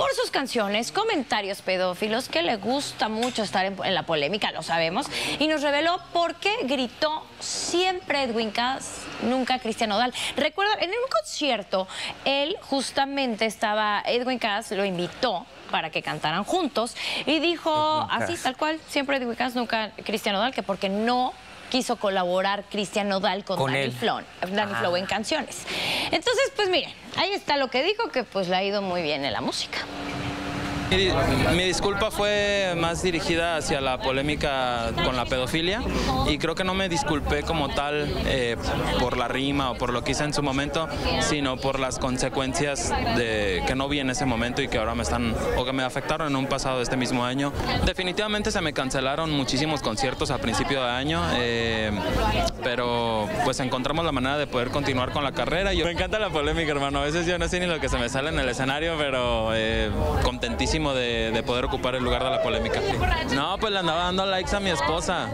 por sus canciones, comentarios pedófilos, que le gusta mucho estar en la polémica, lo sabemos, y nos reveló por qué gritó siempre Edwin Cass, nunca Cristian Nodal. Recuerda, en un concierto, él justamente estaba, Edwin Cass lo invitó para que cantaran juntos y dijo así, tal cual, siempre Edwin Cass, nunca Cristian Nodal, que porque no quiso colaborar Cristian Nodal con Dani Flow en canciones. Entonces, pues miren, ahí está lo que dijo, que pues le ha ido muy bien en la música. Mi disculpa fue más dirigida hacia la polémica con la pedofilia y creo que no me disculpé como tal por la rima o por lo que hice en su momento, sino por las consecuencias que no vi en ese momento y que ahora me están o que me afectaron en un pasado de este mismo año. Definitivamente se me cancelaron muchísimos conciertos a principio de año, pero pues encontramos la manera de poder continuar con la carrera. Me encanta la polémica, hermano. A veces yo no sé ni lo que se me sale en el escenario, pero contentísimo de poder ocupar el lugar de la polémica. No, pues le andaba dando likes a mi esposa.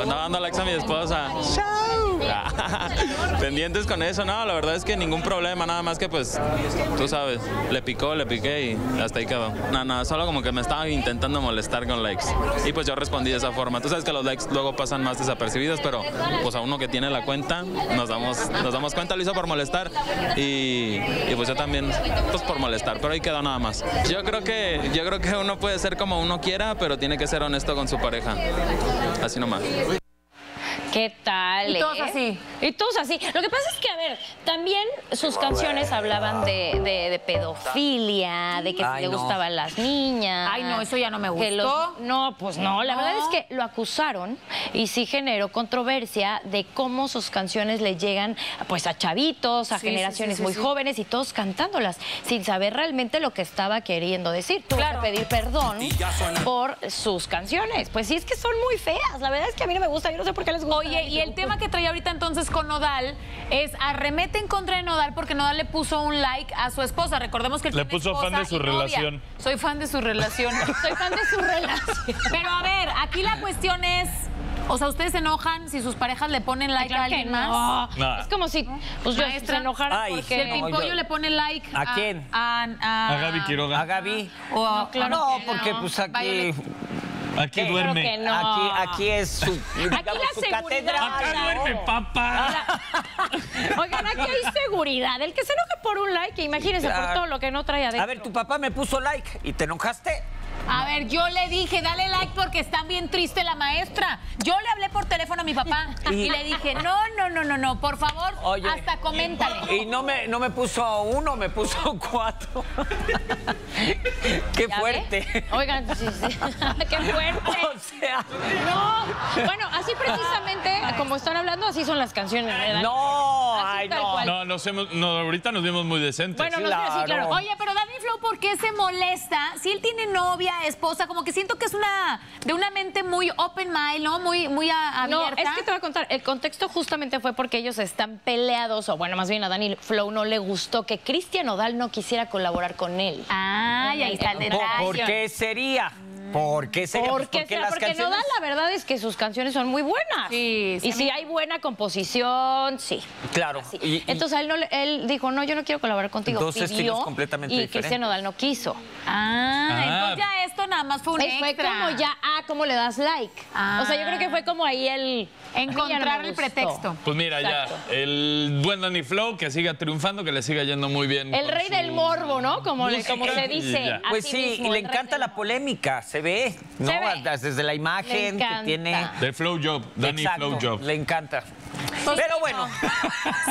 ¡Chao! Pendientes con eso, no, la verdad es que ningún problema, nada más que pues, tú sabes, le piqué y hasta ahí quedó. Nada, solo como que me estaba intentando molestar con likes. Y pues yo respondí de esa forma. Tú sabes que los likes luego pasan más desapercibidos, pero pues a uno que tiene la cuenta, nos damos cuenta, lo hizo por molestar y pues yo también, pues por molestar, pero ahí quedó nada más. Yo creo que uno puede ser como uno quiera, pero tiene que ser honesto con su pareja. Así nomás. ¿Qué tal? Y todos así. Y todos así. Lo que pasa es que, a ver, también sus canciones hablaban de pedofilia, de que si le gustaban las niñas. Ay, no, eso ya no me gustó. No, pues no. La verdad es que lo acusaron y sí generó controversia de cómo sus canciones le llegan pues a chavitos, a generaciones muy jóvenes y todos cantándolas sin saber realmente lo que estaba queriendo decir. Tuvo que pedir perdón por sus canciones. Pues sí, es que son muy feas. La verdad es que a mí no me gusta. Yo no sé por qué les gusta. Oye, y el tema que traía ahorita entonces con Nodal es arremete en contra de Nodal porque Nodal le puso un like a su esposa. Recordemos que él le puso fan de su relación. Soy fan de su relación. Soy fan de su relación. Pero a ver, aquí la cuestión es, o sea, ¿ustedes se enojan si sus parejas le ponen like a alguien más? No. Es como si pues, yo se enojara porque el Pimpollo le pone like ¿a quién? A Gaby Quiroga. ¿A Gaby? No, claro no, porque pues aquí... Aquí duerme. Que no. Aquí es su, digamos, su catedral. Acá duerme, papá. Oigan, aquí hay seguridad. El que se enoje por un like, imagínense por todo lo que no trae adentro. A ver, tu papá me puso like y te enojaste. A ver, yo le dije, dale like porque está bien triste la maestra. Yo le hablé por teléfono a mi papá y le dije, no, por favor, oye, hasta coméntale. Y no me puso 1, me puso 4. Qué fuerte. ¿Ve? Oigan, sí. Qué fuerte. O sea. No. Bueno, así precisamente, como están hablando, así son las canciones, ¿verdad? No, así ay, no. Ahorita nos vimos muy decentes. Bueno, sí, claro. Oye, pero Dani Flow, ¿por qué se molesta? Si él tiene novia, esposa, como que siento que es de una mente muy open mind, ¿no? Muy abierta. No, es que te voy a contar, el contexto justamente fue porque ellos están peleados, o bueno, más bien a Dani Flow no le gustó que Cristian Nodal no quisiera colaborar con él. Ah, y ahí está el detalle. ¿Por qué sería? ¿Por qué sería? Porque Nodal, la verdad es que sus canciones son muy buenas. Sí. Y si hay buena composición, sí. Claro. Entonces él dijo, no, yo no quiero colaborar contigo. Entonces pidió, completamente y diferente. Cristian Nodal no quiso. Entonces ya esto nada más fue un extra. Fue como ya, ¿cómo le das like? O sea, yo creo que fue como ahí el... encontrar el pretexto. Pues mira, exacto. Ya, el buen Dani Flow, que siga triunfando, que le siga yendo muy bien. El rey del morbo, ¿no? Como se dice. Pues sí, mismo, y le encanta la polémica, se ve, ¿no? Desde la imagen que tiene. Del Flow Job, Dani Flow Job. Le encanta. Pero bueno.